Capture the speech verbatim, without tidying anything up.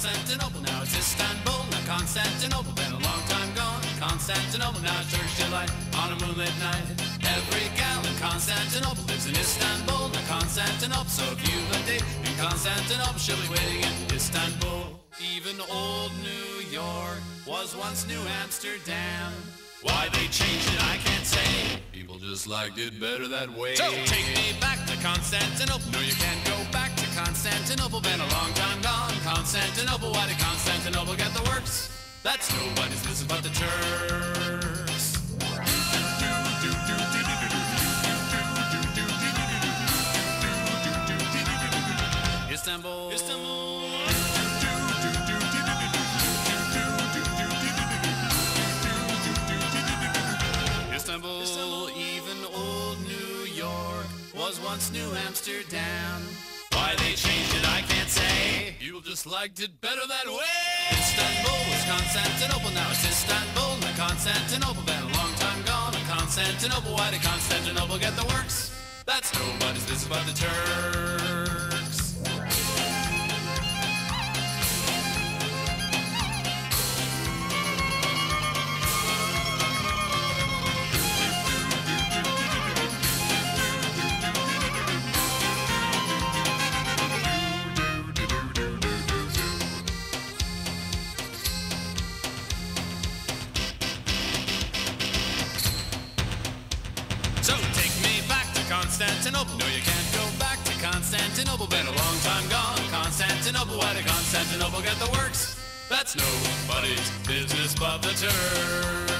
Constantinople, now it's Istanbul. Now Constantinople, been a long time gone. Constantinople, now it's Turkish delight on a moonlit night. Every gal in Constantinople lives in Istanbul. Now Constantinople, so if you've a date in Constantinople, she'll be waiting in Istanbul. Even old New York was once New Amsterdam. Why they changed it, I can't say. People just liked it better that way. So take me back to Constantinople. No, you can't go back to Constantinople. Been a long time gone. Constantinople, why did Constantinople get the works? That's nobody's business but the Turks. Istanbul. Istanbul. Istanbul. Istanbul, even old New York was once New Amsterdam. Why they changed it, I can't say. People just liked it better that way. Istanbul was Constantinople, now it's Istanbul. Now Constantinople, been a long time gone. Now Constantinople, why did Constantinople get the works? That's nobody's business but the Turks. So take me back to Constantinople. No, you can't go back to Constantinople. Been a long time gone. Constantinople, why did Constantinople get the works? That's nobody's business but the Turks.